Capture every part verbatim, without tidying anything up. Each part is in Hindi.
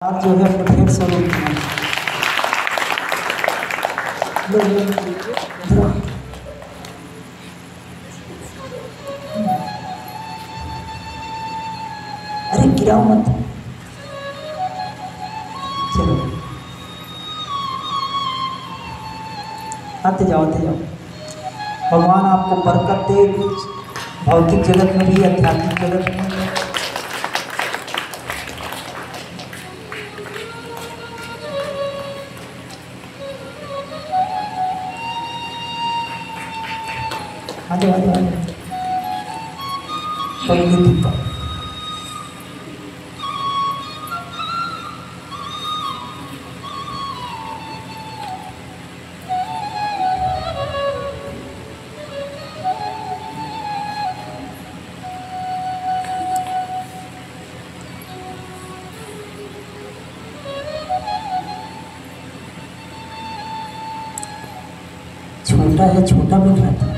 आज जो है अपने ढेर सारे अरे गिराओ मत, चलो आते जाओ आते जाओ। भगवान आपको बरकत दे, भौतिक जगत में भी आध्यात्मिक जगत में। आगे आगे आगे दीपक छोटा है, छोटा मिल रहा था।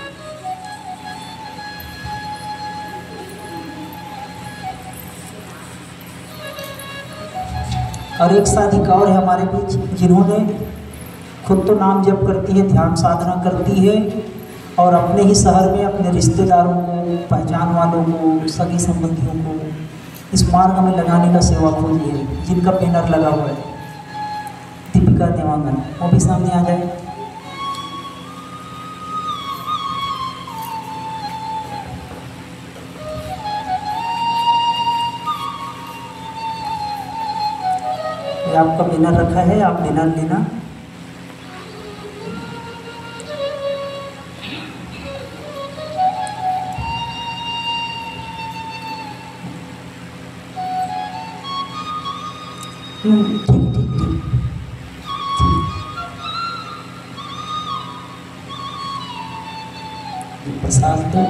और एक साधिका और है हमारे बीच, जिन्होंने खुद तो नाम जप करती है, ध्यान साधना करती है और अपने ही शहर में अपने रिश्तेदारों को, पहचान वालों को, सगी संबंधियों को इस मार्ग में लगाने का सेवा खोजी है, जिनका बैनर लगा हुआ है। दीपिका देवांगन, वो भी सामने आ जाए। आपका बैनर रखा है, आप बैनर लेना। ठीक ठीक ठीक प्रसाद दो।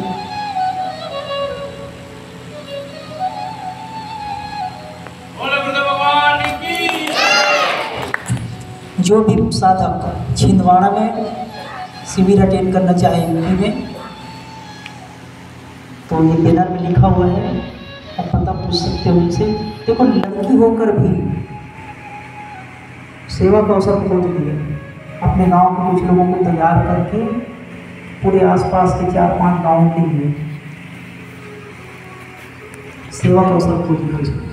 जो भी साधक छिंदवाड़ा में शिविर अटेंड करना चाहे यूपी में, तो ये बैनर में लिखा हुआ है, आप पता पूछ सकते हो उनसे। देखो, लड़की होकर भी सेवा का अवसर खोज लिया, अपने गांव के कुछ लोगों को तैयार करके पूरे आसपास के चार पांच गांवों के लिए सेवा का अवसर खोज लिया।